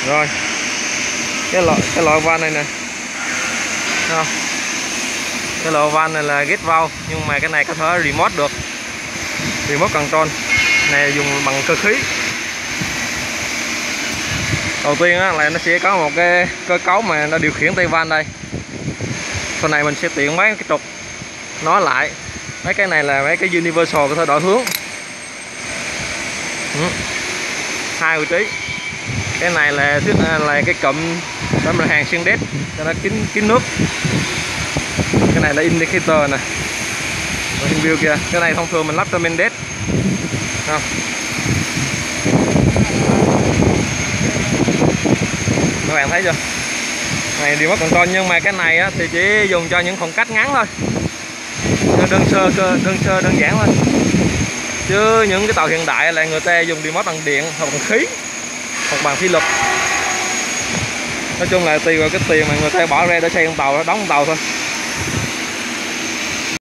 Rồi cái loại van này nè, thấy không? Cái loại van này là get vào, nhưng mà cái này có thể remote được, remote control này dùng bằng cơ khí. Đầu tiên á, là nó sẽ có một cái cơ cấu mà nó điều khiển tay van đây. Sau này mình sẽ tiện mấy cái trục nói lại. Mấy cái này là mấy cái universal có thể đổi hướng. Hai vị trí. Cái này là cái cụm để mình hàng xuyên đét cho nó kín nước. Cái này là indicator nè, hình view kìa. Cái này thông thường mình lắp cho main đét. Các bạn thấy chưa? Này remote control, nhưng mà cái này á, thì chỉ dùng cho những khoảng cách ngắn thôi, đơn giản thôi. Chứ những cái tàu hiện đại là người ta dùng remote bằng điện hoặc bằng khí hoặc bằng thủy lực. Nói chung là tùy vào cái tiền mà người ta bỏ ra để xây con tàu, đóng con tàu thôi.